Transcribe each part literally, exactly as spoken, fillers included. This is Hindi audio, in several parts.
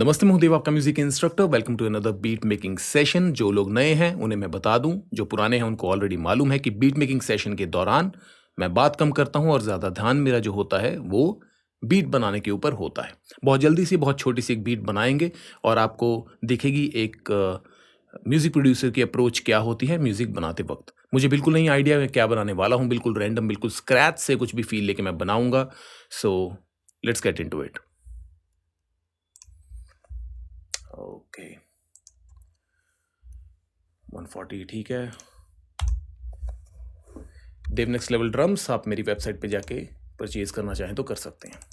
नमस्ते महादेव, आपका music instructor. Welcome to another beat making session. जो लोग नए हैं उन्हें मैं बता दूं, जो पुराने हैं उनको ऑलरेडी मालूम है कि बीट मेकिंग सेशन के दौरान मैं बात कम करता हूं और ज़्यादा ध्यान मेरा जो होता है वो बीट बनाने के ऊपर होता है। बहुत जल्दी सी बहुत छोटी सी एक बीट बनाएंगे और आपको दिखेगी एक म्यूज़िक प्रोड्यूसर की अप्रोच क्या होती है म्यूज़िक बनाते वक्त। मुझे बिल्कुल नहीं आइडिया मैं क्या बनाने वाला हूँ, बिल्कुल रैंडम, बिल्कुल स्क्रैच से कुछ भी फील लेके मैं बनाऊंगा। So let's get into it. Okay, one forty ठीक है। देव नेक्स्ट लेवल ड्रम्स आप मेरी वेबसाइट पे जाके परचेज करना चाहें तो कर सकते हैं।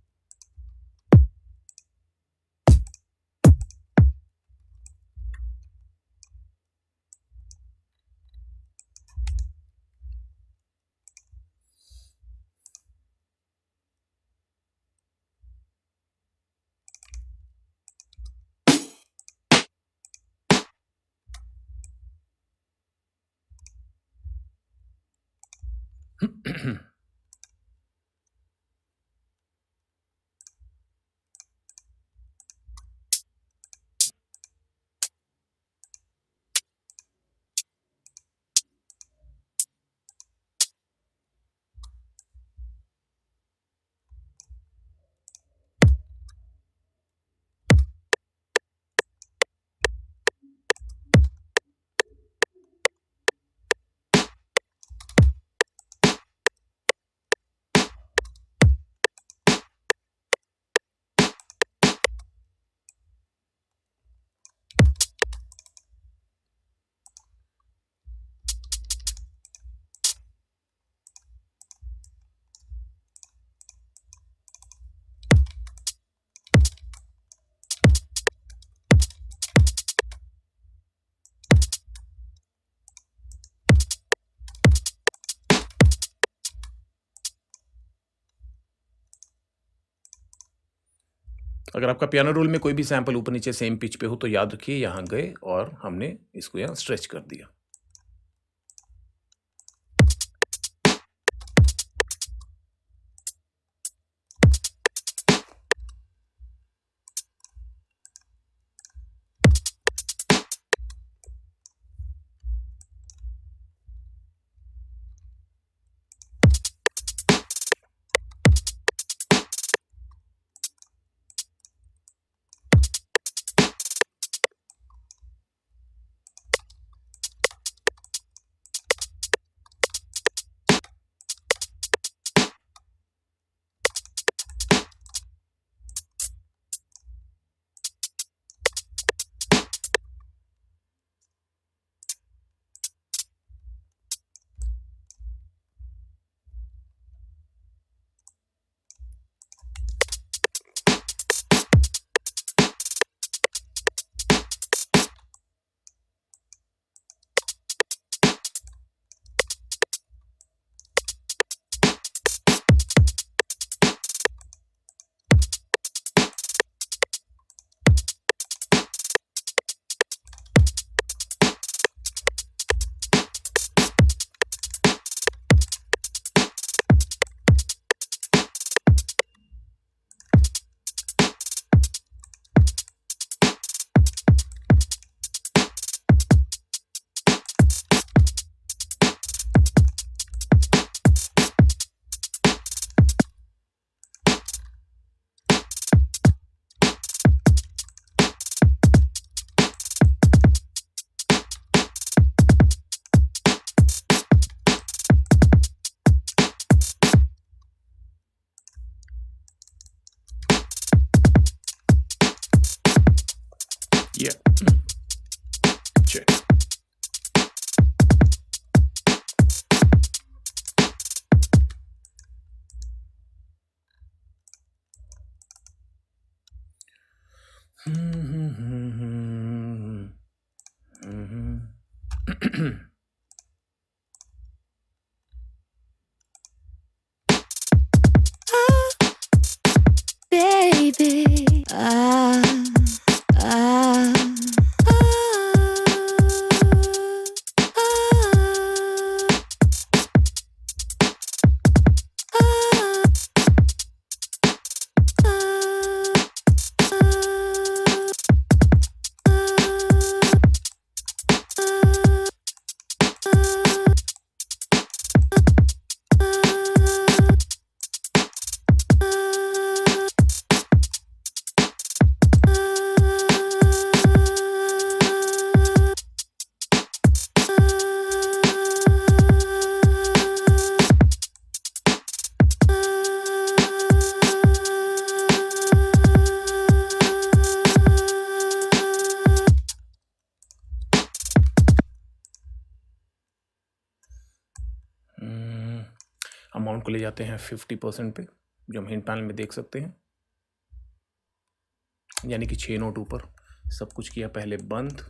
अगर आपका पियानो रोल में कोई भी सैंपल ऊपर नीचे सेम पिच पे हो तो याद रखिए यहाँ गए और हमने इसको यहाँ स्ट्रेच कर दिया। Yeah. Check. Baby, ah, ah, ah, ah, ah. Background को ले जाते हैं फिफ्टी परसेंट पे, जो हम हिंट पैनल में देख सकते हैं, यानी कि छः नोट ऊपर। सब कुछ किया पहले बंद,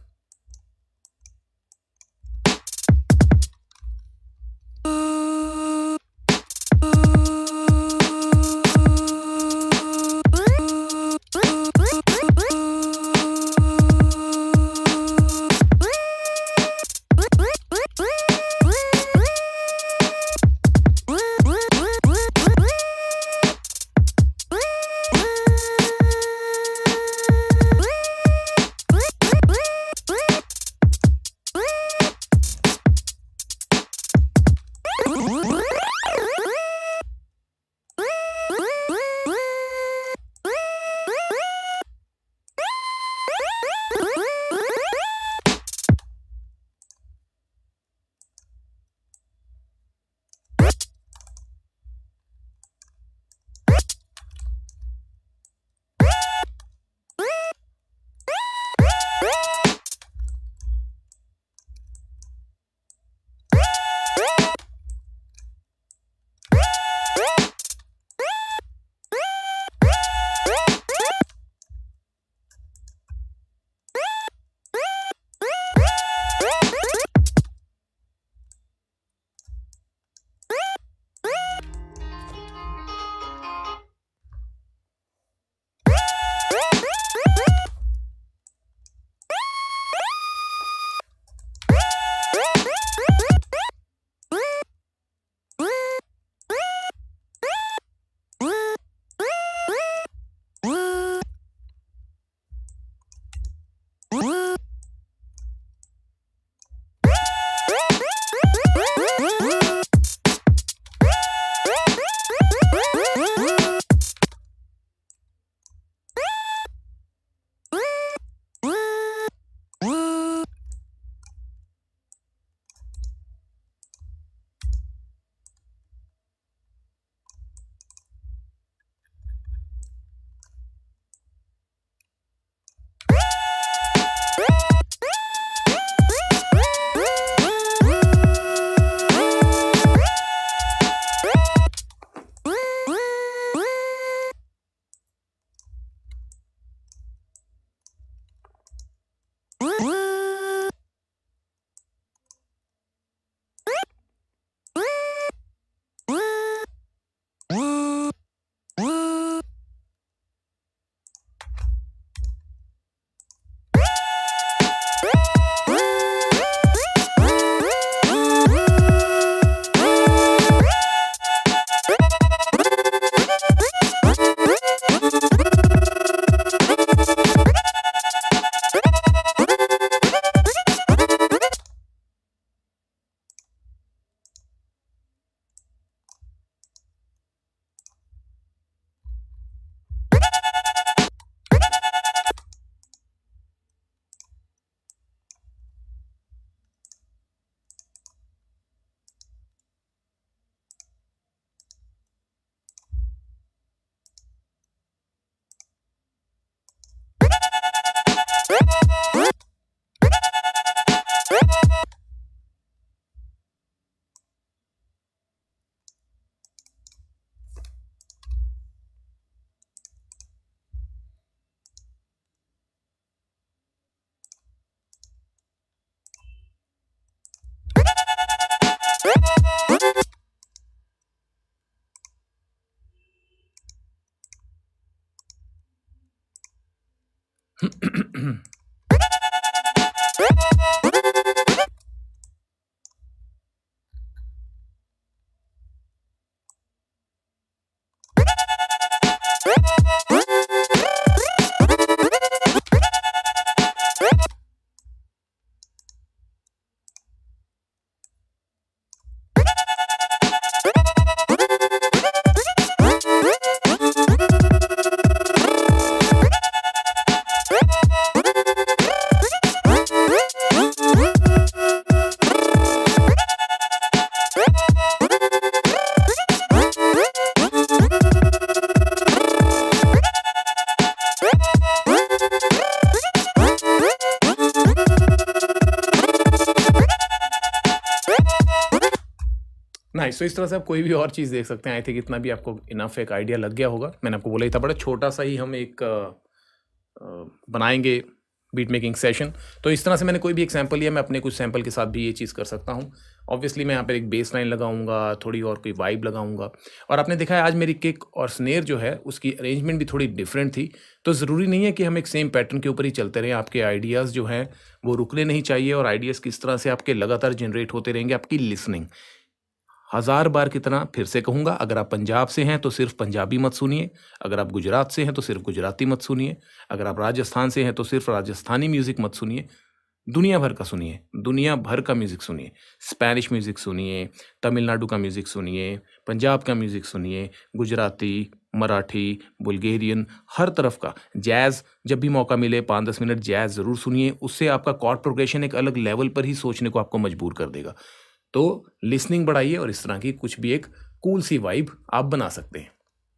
नाइस। तो इस तरह से आप कोई भी और चीज़ देख सकते हैं। आई थिंक इतना भी आपको इनफ एक आइडिया लग गया होगा। मैंने आपको बोला ही था, बड़ा छोटा सा ही हम एक अ, अ, बनाएंगे बीट मेकिंग सेशन। तो इस तरह से मैंने कोई भी एक सैम्पल लिया, मैं अपने कुछ सैम्पल के साथ भी ये चीज़ कर सकता हूँ। ऑब्वियसली मैं यहाँ पर एक बेस लाइन लगाऊंगा, थोड़ी और कोई वाइब लगाऊंगा। और आपने देखा है आज मेरी किक और स्नेयर जो है उसकी अरेंजमेंट भी थोड़ी डिफरेंट थी। तो ज़रूरी नहीं है कि हम एक सेम पैटर्न के ऊपर ही चलते रहें। आपके आइडियाज़ जो हैं वो रुकने नहीं चाहिए, और आइडियाज़ किस तरह से आपके लगातार जनरेट होते रहेंगे। आपकी लिसनिंग, हज़ार बार कितना फिर से कहूँगा, अगर आप पंजाब से हैं तो सिर्फ पंजाबी मत सुनिए, अगर आप गुजरात से हैं तो सिर्फ गुजराती मत सुनिए, अगर आप राजस्थान से हैं तो सिर्फ राजस्थानी म्यूज़िक मत सुनिए, दुनिया भर का सुनिए, दुनिया भर का म्यूज़िक सुनिए। स्पेनिश म्यूज़िक सुनिए, तमिलनाडु का म्यूज़िक सुनिए, पंजाब का म्यूज़िक सुनिए, गुजराती, मराठी, बुल्गेरियन, हर तरफ का जैज़। जब भी मौका मिले पाँच दस मिनट जैज़ ज़रूर सुनिए, उससे आपका कॉर्ड प्रोग्रेशन एक अलग लेवल पर ही सोचने को आपको मजबूर कर देगा। तो लिसनिंग बढ़ाइए और इस तरह की कुछ भी एक कूल सी वाइब आप बना सकते हैं।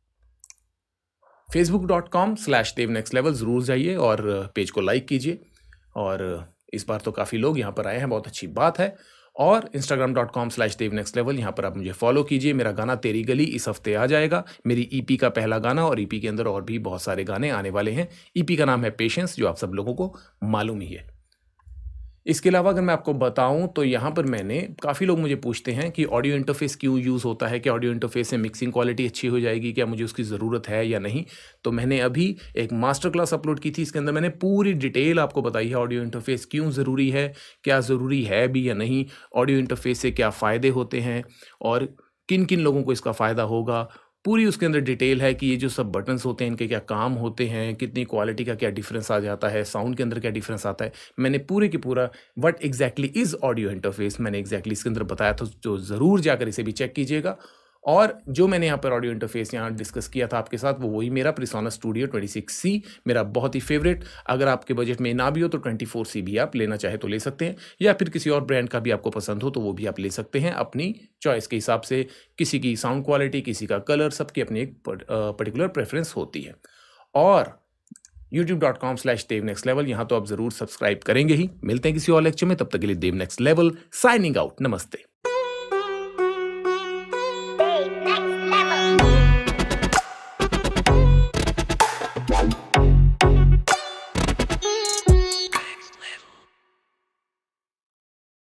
Facebook dot com slash Dev next level ज़रूर जाइए और पेज को लाइक कीजिए। और इस बार तो काफ़ी लोग यहाँ पर आए हैं, बहुत अच्छी बात है। और Instagram dot com slash Dev next level, यहाँ पर आप मुझे फॉलो कीजिए। मेरा गाना तेरी गली इस हफ्ते आ जाएगा, मेरी ईपी का पहला गाना, और ईपी के अंदर और भी बहुत सारे गाने आने वाले हैं। ईपी का नाम है पेशेंस, जो आप सब लोगों को मालूम ही है। इसके अलावा अगर मैं आपको बताऊं तो यहाँ पर मैंने, काफ़ी लोग मुझे पूछते हैं कि ऑडियो इंटरफेस क्यों यूज़ होता है, कि ऑडियो इंटरफेस से मिक्सिंग क्वालिटी अच्छी हो जाएगी, क्या मुझे उसकी ज़रूरत है या नहीं। तो मैंने अभी एक मास्टर क्लास अपलोड की थी, इसके अंदर मैंने पूरी डिटेल आपको बताई है ऑडियो इंटरफेस क्यों ज़रूरी है, क्या ज़रूरी है भी या नहीं, ऑडियो इंटरफेस से क्या फ़ायदे होते हैं और किन किन लोगों को इसका फ़ायदा होगा। पूरी उसके अंदर डिटेल है कि ये जो सब बटन्स होते हैं इनके क्या काम होते हैं, कितनी क्वालिटी का क्या डिफरेंस आ जाता है, साउंड के अंदर क्या डिफरेंस आता है। मैंने पूरे की पूरा what exactly is audio interface मैंने एग्जैक्टली इसके अंदर बताया था, जो ज़रूर जाकर इसे भी चेक कीजिएगा। और जो मैंने यहाँ पर ऑडियो इंटरफेस यहाँ डिस्कस किया था आपके साथ, वो वही मेरा PreSonus Studio twenty six C, मेरा बहुत ही फेवरेट। अगर आपके बजट में ना भी हो तो ट्वेंटी फोर सी भी आप लेना चाहे तो ले सकते हैं, या फिर किसी और ब्रांड का भी आपको पसंद हो तो वो भी आप ले सकते हैं अपनी चॉइस के हिसाब से। किसी की साउंड क्वालिटी, किसी का कलर, सबकी अपनी एक पर्टिकुलर प्रेफरेंस होती है। और YouTube dot com slash Dev next level, यहाँ तो आप ज़रूर सब्सक्राइब करेंगे ही। मिलते हैं किसी और लेक्चर में, तब तक के लिए Dev next level signing out. नमस्ते।